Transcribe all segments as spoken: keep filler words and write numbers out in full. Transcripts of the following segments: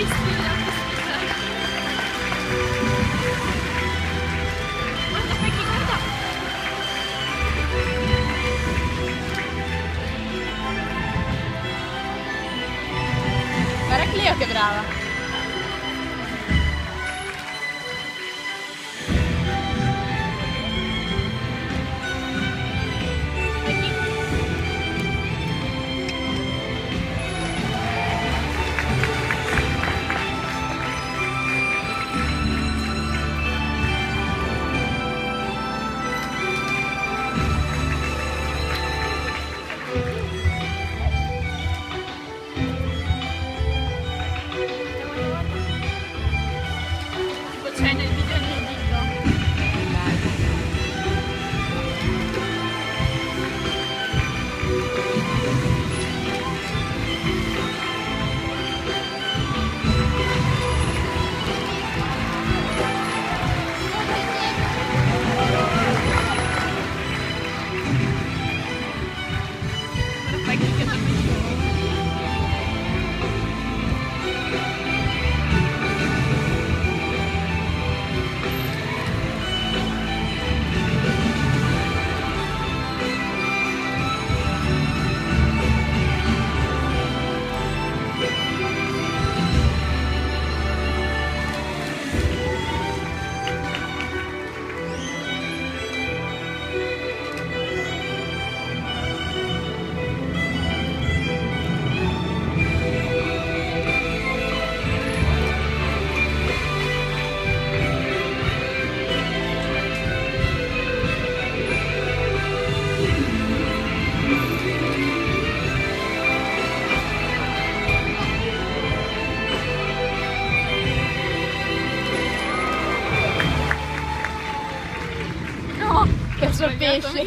visto la possibilità. Guarda, Peggy, guarda! Guarda Cleo che brava! C'è nel video nel video. Guarda Peggy che dorme giù. Perso il pesce.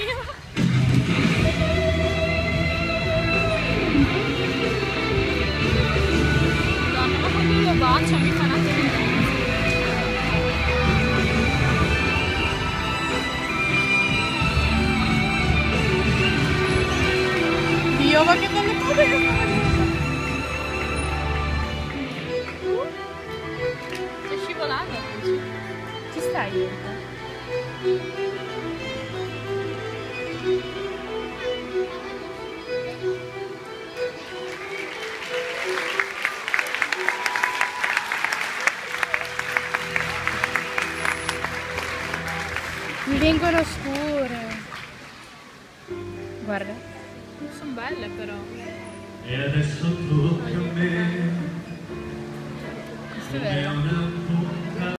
Madonna, ma quando lo bacia mi fa una tenerezza. Dio, ma che belle cose che sta facendo! Stai scivolando, ci stai dentro? Mi vengono scure. Guarda. Sono belle però. E adesso tocca a me. Questo è vero.